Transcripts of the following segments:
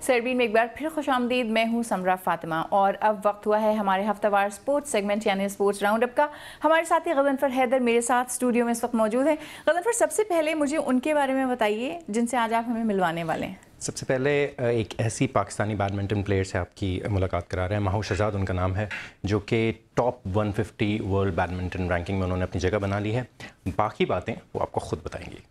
सरबीन में एक बार फिर खुशामदीद। मैं हूँ समरा फातिमा और अब वक्त हुआ है हमारे हफ्तावार स्पोर्ट्स सेगमेंट यानी स्पोर्ट्स राउंड अप का। हमारे साथी गजनफर हैदर मेरे साथ स्टूडियो में इस वक्त मौजूद हैं। गजनफर, सबसे पहले मुझे उनके बारे में बताइए जिनसे आज आप हमें मिलवाने वाले हैं। सबसे पहले एक ऐसी पाकिस्तानी बैडमिंटन प्लेयर से आपकी मुलाकात करा रहे हैं। माहूश शहजाद उनका नाम है, जो कि टॉप 150 वर्ल्ड बैडमिंटन रैंकिंग में उन्होंने अपनी जगह बना ली है। बाकी बातें वो आपको खुद बताएंगी।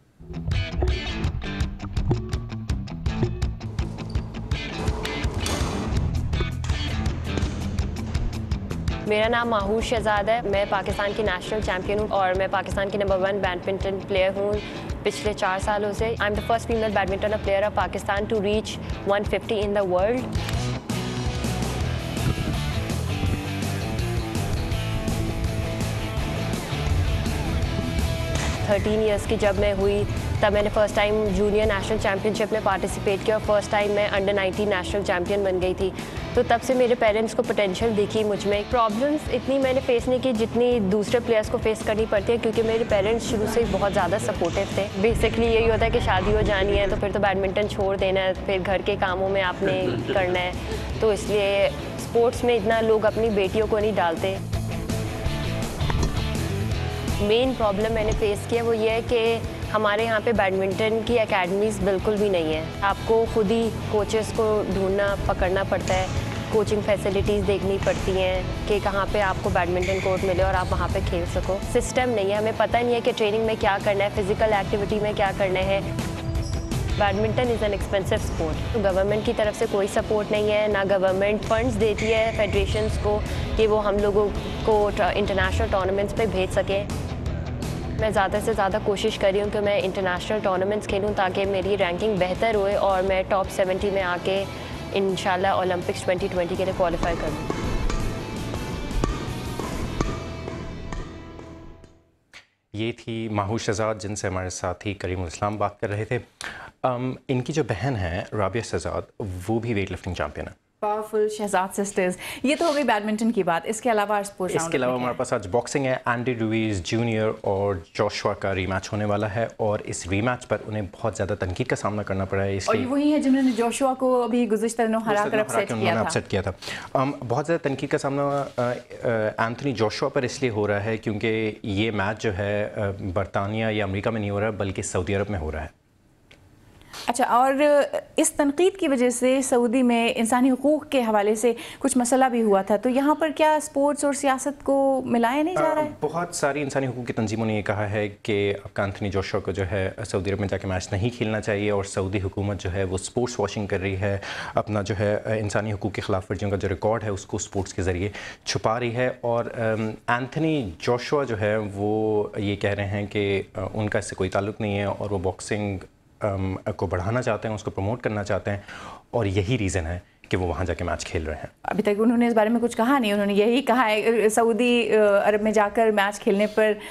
मेरा नाम माहूश शहजाद है। मैं पाकिस्तान की नेशनल चैम्पियन हूँ और मैं पाकिस्तान की नंबर 1 बैडमिंटन प्लेयर हूँ पिछले 4 सालों से। I am the first female badminton player of Pakistan to reach 150 in the world. Thirteen years की जब मैं हुई तब मैंने first time junior national championship में पार्टिसिपेट किया और फर्स्ट टाइम मैं अंडर 19 नेशनल चैम्पियन बन गई थी। तो तब से मेरे पेरेंट्स को पोटेंशियल दिखी मुझ में। प्रॉब्लम्स इतनी मैंने फेस नहीं की जितनी दूसरे प्लेयर्स को फेस करनी पड़ती है, क्योंकि मेरे पेरेंट्स शुरू से बहुत ज़्यादा सपोर्टिव थे। बेसिकली यही होता है कि शादी हो जानी है तो फिर तो बैडमिंटन छोड़ देना है, फिर घर के कामों में आपने करना है, तो इसलिए स्पोर्ट्स में इतना लोग अपनी बेटियों को नहीं डालते। मेन प्रॉब्लम मैंने फेस किया वो ये है कि हमारे यहाँ पे बैडमिंटन की एकेडमीज़ बिल्कुल भी नहीं है। आपको खुद ही कोचेस को ढूंढना पकड़ना पड़ता है, कोचिंग फैसिलिटीज़ देखनी पड़ती हैं कि कहाँ पे आपको बैडमिंटन कोर्ट मिले और आप वहाँ पे खेल सको। सिस्टम नहीं है, हमें पता नहीं है कि ट्रेनिंग में क्या करना है, फ़िज़िकल एक्टिविटी में क्या करना है। Badminton is an expensive sport. तो गवर्नमेंट की तरफ से कोई सपोर्ट नहीं है, ना गवर्नमेंट फंड्स देती है फेडरेशंस को कि वो हम लोगों को इंटरनेशनल टूर्नामेंट्स पे भेज सकें। मैं ज़्यादा से ज़्यादा कोशिश कर रही हूँ कि मैं इंटरनेशनल टूर्नामेंट्स खेलूँ ताकि मेरी रैंकिंग बेहतर होए और मैं टॉप 70 में आके इंशाल्लाह ओलंपिक्स 2020 के लिए क्वालिफाई करूँ। ये थी माहूश शहजाद, जिनसे हमारे साथी करीम इस्लाम बात कर रहे थे। इनकी जो बहन है राबिया शहजाद, वो भी वेट लिफ्टिंग चैम्पियन है। Powerful Shahzad sisters. ये तो हो गई बैडमिंटन की बात। इसके अलावा स्पोर्ट्स इसके अलावा हमारे पास आज बॉक्सिंग है। एंडी लुइस जूनियर और जोशुआ का रीमैच होने वाला है और इस रीमैच पर उन्हें बहुत ज़्यादा तनकीद का सामना करना पड़ा है। और वही है जिन्होंने जोशुआ को अभी गुज़िश्ता दिनों हराकर अपसेट किया था। बहुत ज़्यादा तनकीद का सामना एंथनी जोशुआ पर इसलिए हो रहा है क्योंकि ये मैच जो है बरतानिया या अमेरिका में नहीं हो रहा बल्कि सऊदी अरब में हो रहा है। अच्छा, और इस तनकीद की वजह से सऊदी में इंसानी हुकूक के हवाले से कुछ मसला भी हुआ था, तो यहाँ पर क्या स्पोर्ट्स और सियासत को मिलाया नहीं जा रहा है? बहुत सारी इंसानी हुकूक की तंजीमों ने ये कहा है कि आपका एंथनी जोशुआ को जो है सऊदी अरब में जाके मैच नहीं खेलना चाहिए और सऊदी हुकूमत जो है वो स्पोर्ट्स वॉशिंग कर रही है, अपना जो है इंसानी हुकूक की खिलाफ वर्जियों का जो रिकॉर्ड है उसको स्पोर्ट्स के ज़रिए छुपा रही है। और एंथनी जोशुआ जो है वो ये कह रहे हैं कि उनका इससे कोई ताल्लुक़ नहीं है और वो बॉक्सिंग को बढ़ाना चाहते हैं, उसको प्रमोट करना चाहते हैं और यही रीज़न है कि वो वहाँ जाके मैच खेल रहे हैं। अभी तक उन्होंने इस बारे में कुछ कहा नहीं। उन्होंने यही कहा है सऊदी अरब में जाकर मैच खेलने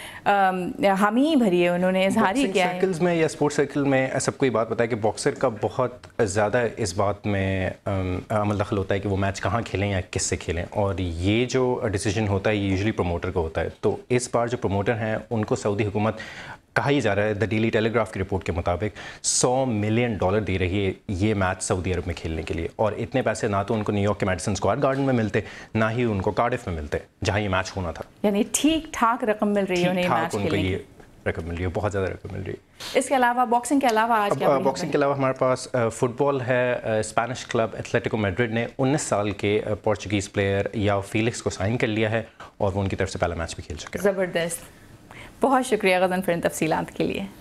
पर हामी भरी है, उन्होंने इजहार ही किया है। सर्कल्स में या स्पोर्ट्स सर्कल में सबको ये बात पता है कि बॉक्सर का बहुत ज़्यादा इस बात में अमल दखल होता है कि वो मैच कहाँ खेलें या किससे खेलें, और ये जो डिसीजन होता है ये यूजुअली प्रमोटर का होता है। तो इस बार जो प्रमोटर हैं उनको सऊदी हुकूमत, कहा ही जा रहा है द डेली टेलीग्राफ की रिपोर्ट के मुताबिक, $100 मिलियन दे रही है ये मैच सऊदी अरब में खेलने के लिए। और इतने पैसे ना तो उनको न्यूयॉर्क के मैडिसन स्क्वायर गार्डन में मिलते, ना ही उनको कार्डिफ में मिलते जहां ये मैच होना था। यानी ठीक ठाक रकम मिल रही है उन्हें मैच खेलने की। रकम मिल रही है, बहुत ज़्यादा रकम मिल रही है। इसके अलावा बॉक्सिंग के अलावा आज क्या बॉक्सिंग के अलावा हमारे पास फुटबॉल है। स्पेनिश क्लब एथलेटिको मैड्रिड ने 19 साल के पोर्चुगीज़ प्लेयर याओ फीलिक्स को साइन कर लिया है और वो उनकी तरफ से पहला मैच भी खेल चुके हैं। ज़बरदस्त। बहुत शुक्रिया गजन फिर इन तफसीलात के लिए।